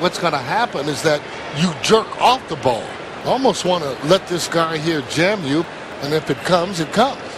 what's going to happen is that you jerk off the ball. Almost want to let this guy here jam you, and if it comes, it comes.